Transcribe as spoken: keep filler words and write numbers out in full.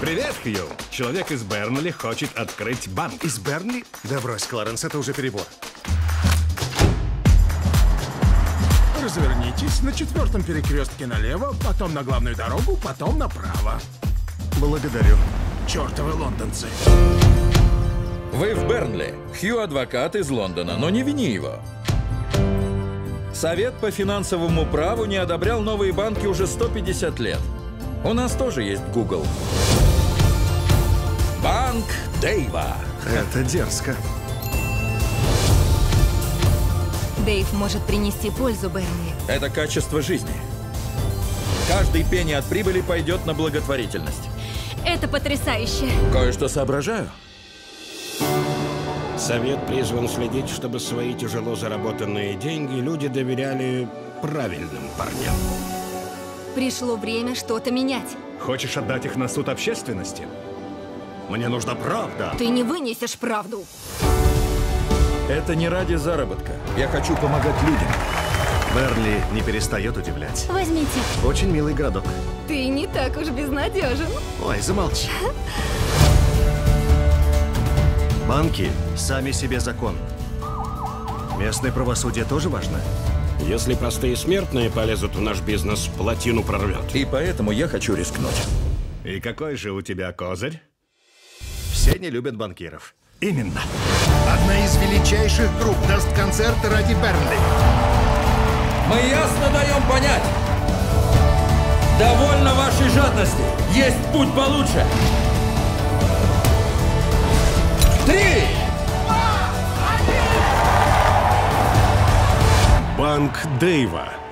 Привет, Хью. Человек из Бернли хочет открыть банк. Из Бернли? Да брось, Кларенс, это уже перебор. Развернитесь на четвертом перекрестке налево, потом на главную дорогу, потом направо. Благодарю. Чёртовы лондонцы. Вы в Бернли. Хью адвокат из Лондона, но не вини его. Совет по финансовому праву не одобрял новые банки уже сто пятьдесят лет. У нас тоже есть Google. Банк Дэйва. Это дерзко. Дэйв может принести пользу Бернли. Это качество жизни. Каждый пенни от прибыли пойдет на благотворительность. Это потрясающе. Кое-что соображаю. Совет призван следить, чтобы свои тяжело заработанные деньги люди доверяли правильным парням. Пришло время что-то менять. Хочешь отдать их на суд общественности? Мне нужна правда. Ты не вынесешь правду. Это не ради заработка. Я хочу помогать людям. Бернли не перестает удивлять. Возьмите. Очень милый городок. Ты не так уж безнадежен. Ой, замолчи. Банки сами себе закон. Местное правосудие тоже важно. Если простые смертные полезут в наш бизнес, плотину прорвет. И поэтому я хочу рискнуть. И какой же у тебя козырь? Все не любят банкиров. Именно. Одна из величайших групп даст концерт ради Бернли. Мы ясно даем понять. Довольно вашей жадности. Есть путь получше. Три! Банк Дэйва.